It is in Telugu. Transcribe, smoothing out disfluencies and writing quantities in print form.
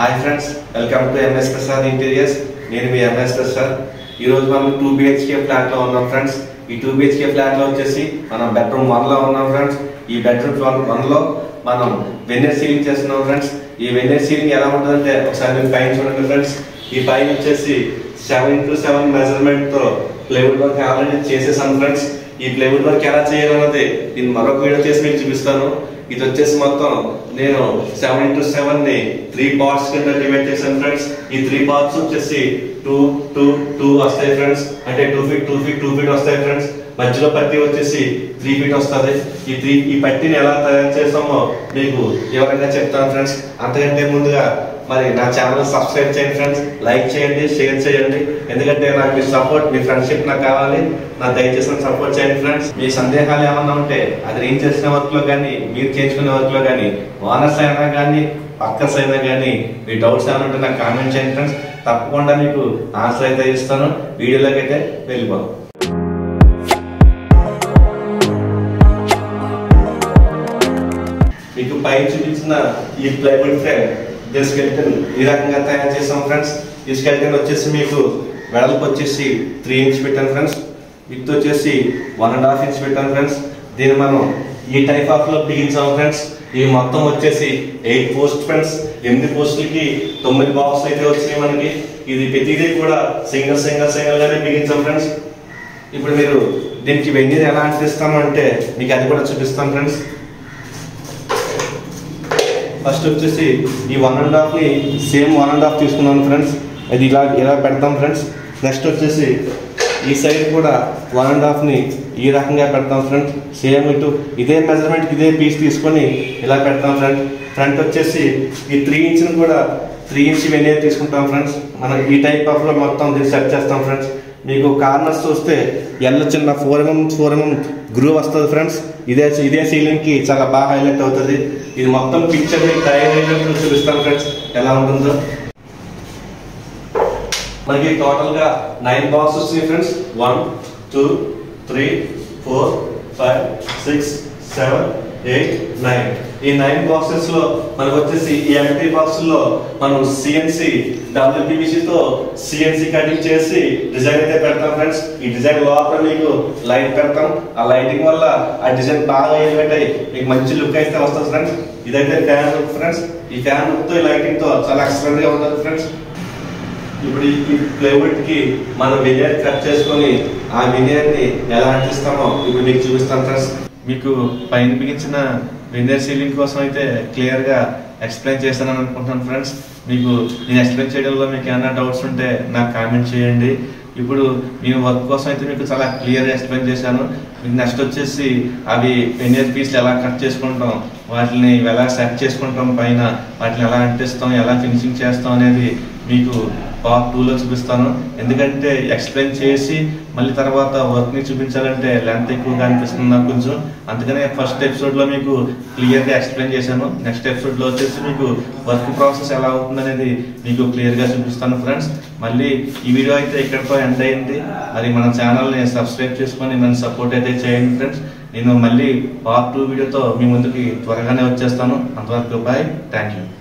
Hi friends, welcome to MS Prasad interiors. నేను మీ ఎంఎస్ ప్రసాద్. ఈరోజు మనం 2 BHK ఫ్లాట్లో ఉన్నాం ఫ్రెండ్స్. ఈ 2 BHK ఫ్లాట్లో వచ్చేసి మనం బెడ్రూమ్ 1లో ఉన్నాం ఫ్రెండ్స్. ఈ బెడ్రూమ్ 1లో మనం వెన్నెర్ సీలింగ్ చేస్తున్నాం ఫ్రెండ్స్. ఈ వెన్నెర్ సీలింగ్ ఎలా ఉంటుందంటే ఒకసారి మీరు పైన చూడండి ఫ్రెండ్స్. ఈ పైన వచ్చేసి 7x7 మెజర్మెంట్తో ప్లైవుడ్ వర్క్ ఆల్రెడీ చేసేసాను ఫ్రెండ్స్. ఈ ప్లైవుడ్ వర్క్ ఎలా చేయాలన్నది నేను మరొక వీడియో చేసి మీకు చూపిస్తాను. ఇది వచ్చేసి మొత్తం నేను 7x7 ని 3 పార్ట్స్ కింద డివైడ్ చేశాను ఫ్రెండ్స్. ఈ 3 పార్ట్స్ వచ్చేసి 2 వస్తాయి ఫ్రెండ్స్. అంటే 2 ఫీట్ వస్తాయి ఫ్రెండ్స్. మధ్యలో పట్టి వచ్చేసి 3 ఫీట్ వస్తుంది. ఈ పట్టిని ఎలా తయారు చేస్తామో మీకు వివరంగా చెప్తాను ఫ్రెండ్స్. అంతకంటే ముందుగా మరి నా ఛానల్ సబ్స్క్రైబ్ చేయండి ఫ్రెండ్స్, లైక్ చేయండి, షేర్ చేయండి. ఎందుకంటే నాకు మీ సపోర్ట్, మీ ఫ్రెండ్షిప్ నాకు కావాలి. నాకు దయచేసి సపోర్ట్ చేయండి ఫ్రెండ్స్. మీ సందేహాలు ఏమన్నా ఉంటే అది నేను చేసిన వర్క్ లో కానీ, మీరు చేయించుకునే వర్క్ లో కానీ, ఓనర్స్ అయినా కానీ, పక్కర్స్ అయినా కానీ, మీ డౌట్స్ ఏమైనా ఉంటే నాకు కామెంట్ చేయండి ఫ్రెండ్స్. తప్పకుండా మీకు ఆన్సర్ అయితే ఇస్తాను. వీడియోలోకి అయితే వెళ్ళిపోతాం. మీకు పైన చూపించిన ఈ ప్లైవుడ్ ఫ్రేమ్ స్కెల్టన్ ఈ రకంగా తయారు చేసాం ఫ్రెండ్స్. ఈ స్కెల్టన్ వచ్చేసి మీకు వెడల్పు వచ్చేసి 3 ఇంచ్ పెట్టాను ఫ్రెండ్స్. విత్ వచ్చేసి 1.5 ఇంచ్ పెట్టాను ఫ్రెండ్స్. దీన్ని మనం ఈ టైప్ ఆఫ్ లో బిగించాం ఫ్రెండ్స్. ఇవి మొత్తం వచ్చేసి 8 పోస్ట్ ఫ్రెండ్స్. 8 పోస్టులకి 9 బాక్స్ అయితే వచ్చినాయి మనకి. ఇది ప్రతిదీ కూడా సింగిల్ గానే బిగించాం ఫ్రెండ్స్. ఇప్పుడు మీరు దీనికి వెన్నీర్ ఎలా అంటిస్తాము అంటే మీకు అది కూడా చూపిస్తాను ఫ్రెండ్స్. ఫస్ట్ వచ్చేసి ఈ 1.5 ని సేమ్ 1.5 తీసుకున్నాను ఫ్రెండ్స్. అది ఇలా పెడతాం ఫ్రెండ్స్. నెక్స్ట్ వచ్చేసి ఈ సైడ్ కూడా 1.5 ని ఈ రకంగా పెడతాం ఫ్రెండ్స్. సేమ్ ఇటు ఇదే మెజర్మెంట్ ఇదే పీస్ తీసుకొని ఇలా పెడతాం ఫ్రెండ్స్. ఫ్రంట్ వచ్చేసి ఈ 3 ఇంచ్ని కూడా 3 ఇంచ్ వెన్నీర్ తీసుకుంటాం ఫ్రెండ్స్. మనం ఈ టైప్ ఆఫ్ లో మొత్తం దీన్ని సెట్ చేస్తాం ఫ్రెండ్స్. మీకు కార్నర్స్ చూస్తే చిన్న 4mm గ్రూవ్ వస్తుంది ఫ్రెండ్స్. ఇదే సీలింగ్ కి చాలా బాగా హైలైట్ అవుతుంది. ఇది మొత్తం పిక్చర్ తయారు చూపిస్తాను ఫ్రెండ్స్ ఎలా ఉంటుందో. మనకి టోటల్ గా 9 బాక్స్ వస్తాయి ఫ్రెండ్స్. 1 2 3 4 5 6 7 8 9. ఈ 9 బాక్సెస్ లో మనకు వచ్చేసి ఈ ఎంటీ బాక్స్ లో మనం CNC WPVC తో CNC కటింగ్ చేసి డిజైన్ అయితే పెడతాం ఫ్రెండ్స్. ఈ డిజైన్ లోపల మీకు లైట్ పెడతాం. ఆ లైటింగ్ వల్ల ఆ డిజైన్ బాగా ఎలివేట్ అయ్యి మీకు మంచి లుక్ అయితే వస్తుంది ఫ్రెండ్స్. ఇదైతే ఫ్యాన్ లుక్ ఫ్రెండ్స్. ఈ ఫ్యాన్ లుక్ తో ఈ లైటింగ్ తో చాలా ఎక్సలెంట్ గా ఉంటుంది ఫ్రెండ్స్. ఇప్పుడు ఈ ప్లైవుడ్ కి మనం వెన్నీర్ కట్ చేసుకొని ఆ వెన్నీర్ ని ఎలా అంటిస్తామో ఇప్పుడు మీకు చూపిస్తాను ఫ్రెండ్స్. మీకు పైన బిగించిన వెన్నీర్ సీలింగ్ కోసం అయితే క్లియర్ గా ఎక్స్ప్లెయిన్ చేస్తానని అనుకుంటున్నాను ఫ్రెండ్స్. మీకు నేను ఎక్స్ప్లెయిన్ చేయడంలో మీకు ఏమైనా డౌట్స్ ఉంటే నాకు కామెంట్ చేయండి. ఇప్పుడు నేను వర్క్ కోసం అయితే మీకు చాలా క్లియర్గా ఎక్స్ప్లెయిన్ చేశాను. మీకు నెక్స్ట్ వచ్చేసి అవి వెన్నీర్ పీస్లు ఎలా కట్ చేసుకుంటాం, వాటిని ఎలా సెట్ చేసుకుంటాం, పైన వాటిని ఎలా అంటిస్తాం, ఎలా ఫినిషింగ్ చేస్తాం అనేది మీకు పార్ట్ 2లో చూపిస్తాను. ఎందుకంటే ఎక్స్ప్లెయిన్ చేసి మళ్ళీ తర్వాత వర్క్ ని చూపించాలంటే లెంత్ ఎక్కువగా అనిపిస్తుంది నాకు కొంచెం. అందుకనే ఫస్ట్ ఎపిసోడ్లో మీకు క్లియర్గా ఎక్స్ప్లెయిన్ చేశాను. నెక్స్ట్ ఎపిసోడ్లో వచ్చేసి మీకు వర్క్ ప్రాసెస్ ఎలా అవుతుంది అనేది మీకు క్లియర్గా చూపిస్తాను ఫ్రెండ్స్. మళ్ళీ ఈ వీడియో అయితే ఇక్కడితో ఎండ్ అయింది. మరి మన ఛానల్ని సబ్స్క్రైబ్ చేసుకొని మన సపోర్ట్ అయితే చేయండి ఫ్రెండ్స్. నేను మళ్ళీ పార్ట్ 2 వీడియోతో మీ ముందుకి త్వరగానే వచ్చేస్తాను. అంతవరకు బాయ్, థ్యాంక్ యూ.